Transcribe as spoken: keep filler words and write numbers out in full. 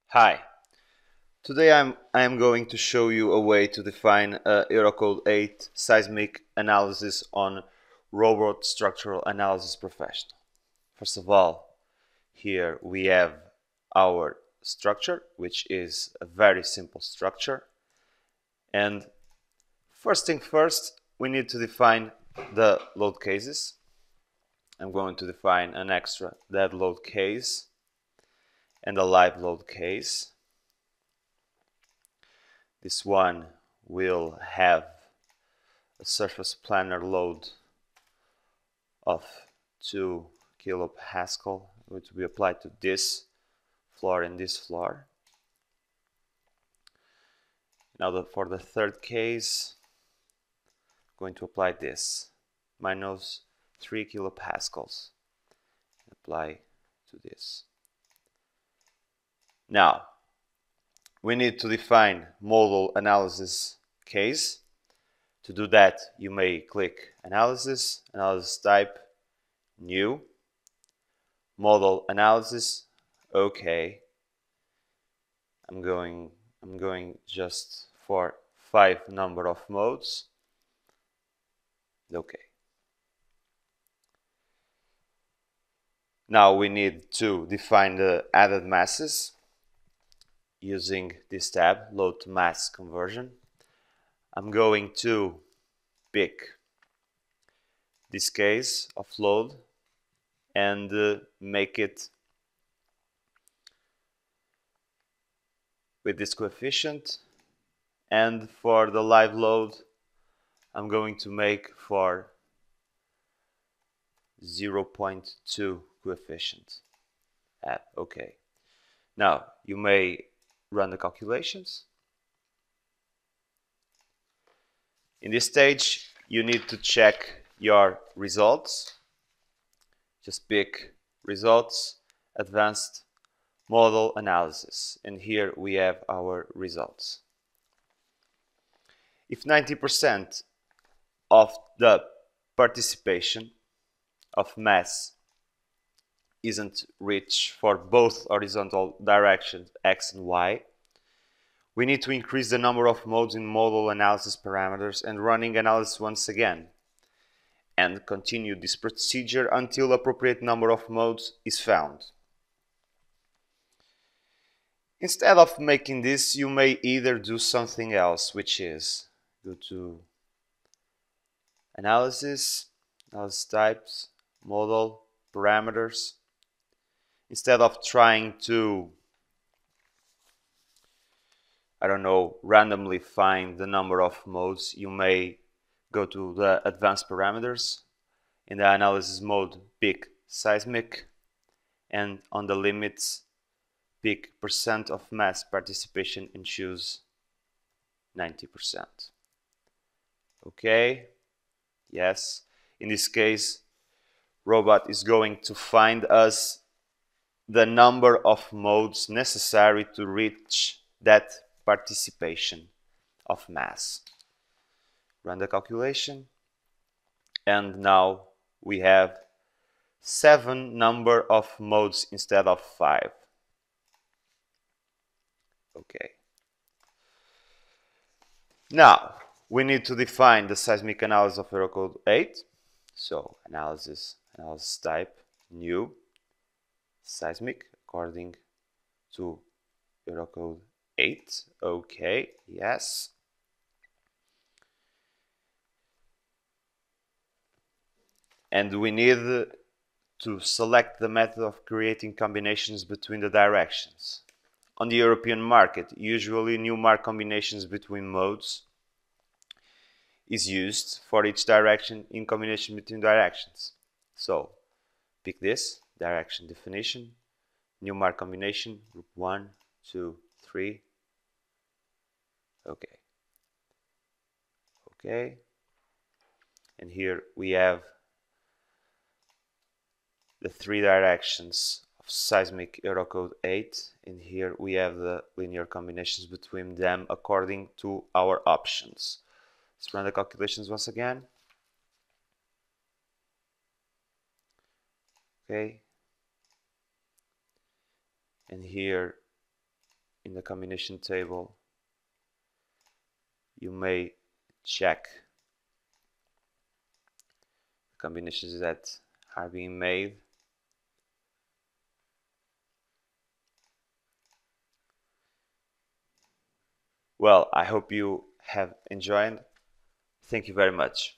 Hi, today I'm I am going to show you a way to define a Eurocode eight seismic analysis on robot structural analysis professional. First of all, here we have our structure, which is a very simple structure. And first thing first, we need to define the load cases. I'm going to define an extra dead load case and a live load case. This one will have a surface planar load of two kilopascal, which will be applied to this floor and this floor. Now the, for the third case, I'm going to apply this minus three kilopascals. Apply to this. Now we need to define modal analysis case. To do that, you may click Analysis, Analysis Type, New, Modal Analysis, OK. I'm going, I'm going just for five number of modes. OK. Now we need to define the added masses using this tab, Load to Mass Conversion. I'm going to pick this case of load and uh, make it with this coefficient, and for the live load I'm going to make for zero point two coefficient. Add OK. Now you may run the calculations. In this stage you need to check your results. Just pick Results, Advanced Modal Analysis, and here we have our results. If ninety percent of the participation of mass isn't reached for both horizontal directions x and y, we need to increase the number of modes in modal analysis parameters and running analysis once again, and continue this procedure until appropriate number of modes is found. Instead of making this, you may either do something else, which is go to Analysis, Analysis Types, Modal, Parameters. Instead of trying to, I don't know, randomly find the number of modes, you may go to the Advanced Parameters. In the Analysis mode, pick Seismic, and on the limits, pick percent of mass participation and choose ninety percent. Okay, yes. In this case, robot is going to find us the number of modes necessary to reach that participation of mass. Run the calculation, and now we have seven number of modes instead of five. Okay. Now we need to define the seismic analysis of Eurocode eight. So analysis, analysis type, new, seismic according to Eurocode eight. Okay, yes. And we need to select the method of creating combinations between the directions. On the European market, usually Newmark combinations between modes is used for each direction in combination between directions. So pick this, direction definition, Newmark combination, group one, two, three. Okay. Okay. And here we have the three directions of seismic Eurocode eight, and here we have the linear combinations between them according to our options. Let's run the calculations once again. Okay. And here in the combination table, you may check combinations that are being made. Well, I hope you have enjoyed. Thank you very much.